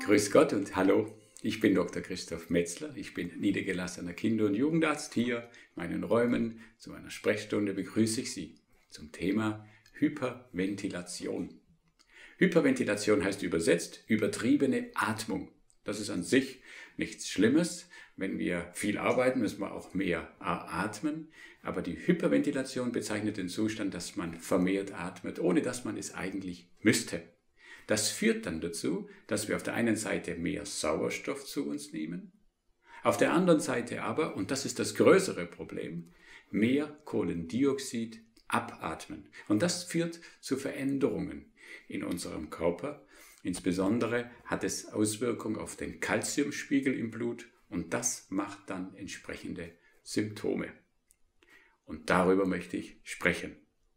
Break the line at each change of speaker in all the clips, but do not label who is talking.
Grüß Gott und hallo, ich bin Dr. Christoph Metzler, ich bin niedergelassener Kinder- und Jugendarzt. Hier in meinen Räumen zu meiner Sprechstunde begrüße ich Sie zum Thema Hyperventilation. Hyperventilation heißt übersetzt übertriebene Atmung. Das ist an sich nichts Schlimmes. Wenn wir viel arbeiten, müssen wir auch mehr atmen. Aber die Hyperventilation bezeichnet den Zustand, dass man vermehrt atmet, ohne dass man es eigentlich müsste. Das führt dann dazu, dass wir auf der einen Seite mehr Sauerstoff zu uns nehmen, auf der anderen Seite aber, und das ist das größere Problem, mehr Kohlendioxid abatmen. Und das führt zu Veränderungen in unserem Körper. Insbesondere hat es Auswirkungen auf den Calciumspiegel im Blut und das macht dann entsprechende Symptome. Und darüber möchte ich sprechen.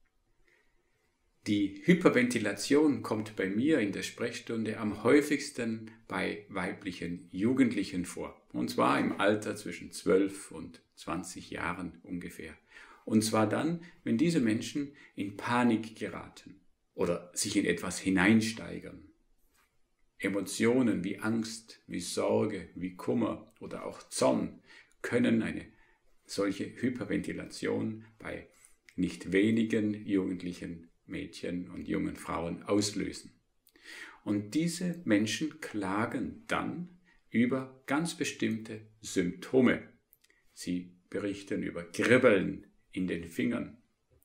Die Hyperventilation kommt bei mir in der Sprechstunde am häufigsten bei weiblichen Jugendlichen vor. Und zwar im Alter zwischen 12 und 20 Jahren ungefähr. Und zwar dann, wenn diese Menschen in Panik geraten oder sich in etwas hineinsteigern. Emotionen wie Angst, wie Sorge, wie Kummer oder auch Zorn können eine solche Hyperventilation bei nicht wenigen Jugendlichen Mädchen und jungen Frauen auslösen. Und diese Menschen klagen dann über ganz bestimmte Symptome. Sie berichten über Kribbeln in den Fingern.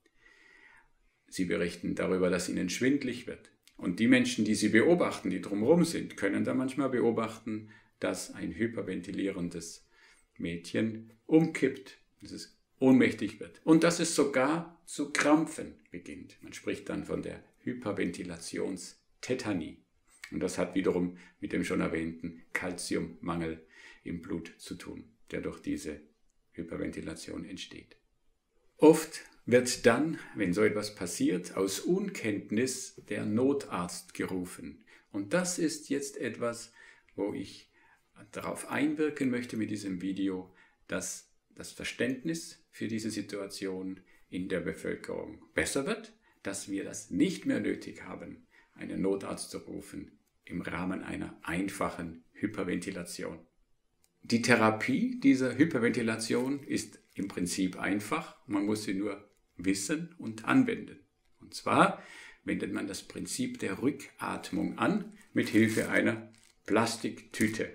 Sie berichten darüber, dass ihnen schwindlig wird. Und die Menschen, die sie beobachten, die drumherum sind, können dann manchmal beobachten, dass ein hyperventilierendes Mädchen umkippt. Das ist ohnmächtig wird und dass es sogar zu Krampfen beginnt. Man spricht dann von der Hyperventilationstätanie. Und das hat wiederum mit dem schon erwähnten Calciummangel im Blut zu tun, der durch diese Hyperventilation entsteht. Oft wird dann, wenn so etwas passiert, aus Unkenntnis der Notarzt gerufen. Und das ist jetzt etwas, wo ich darauf einwirken möchte mit diesem Video, dass das Verständnis für diese Situation in der Bevölkerung besser wird, dass wir das nicht mehr nötig haben, einen Notarzt zu rufen im Rahmen einer einfachen Hyperventilation. Die Therapie dieser Hyperventilation ist im Prinzip einfach, man muss sie nur wissen und anwenden. Und zwar wendet man das Prinzip der Rückatmung an mit Hilfe einer Plastiktüte.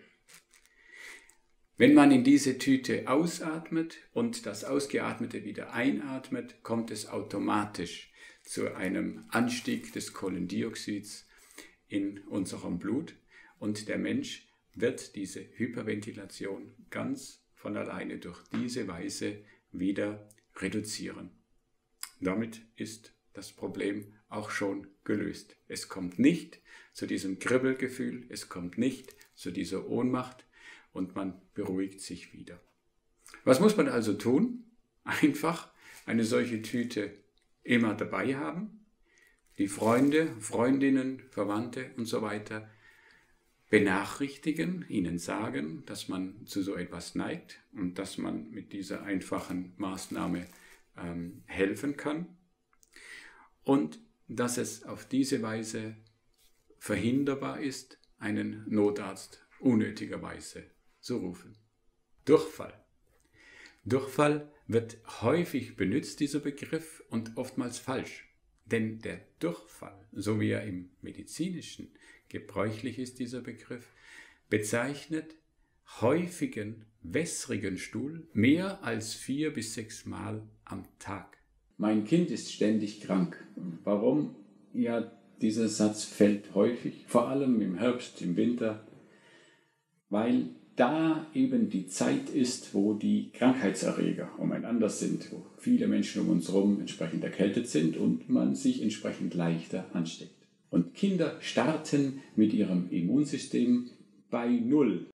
Wenn man in diese Tüte ausatmet und das Ausgeatmete wieder einatmet, kommt es automatisch zu einem Anstieg des Kohlendioxids in unserem Blut und der Mensch wird diese Hyperventilation ganz von alleine durch diese Weise wieder reduzieren. Damit ist das Problem auch schon gelöst. Es kommt nicht zu diesem Kribbelgefühl, es kommt nicht zu dieser Ohnmacht, und man beruhigt sich wieder. Was muss man also tun? Einfach eine solche Tüte immer dabei haben, die Freunde, Freundinnen, Verwandte und so weiter benachrichtigen, ihnen sagen, dass man zu so etwas neigt und dass man mit dieser einfachen Maßnahme helfen kann und dass es auf diese Weise verhinderbar ist, einen Notarzt unnötigerweise zu rufen. Durchfall. Durchfall wird häufig benutzt, dieser Begriff, und oftmals falsch. Denn der Durchfall, so wie er im Medizinischen gebräuchlich ist, dieser Begriff, bezeichnet häufigen, wässrigen Stuhl mehr als 4 bis 6 Mal am Tag. Mein Kind ist ständig krank. Warum? Ja, dieser Satz fällt häufig, vor allem im Herbst, im Winter, weil da eben die Zeit ist, wo die Krankheitserreger umeinander sind, wo viele Menschen um uns herum entsprechend erkältet sind und man sich entsprechend leichter ansteckt. Und Kinder starten mit ihrem Immunsystem bei 0.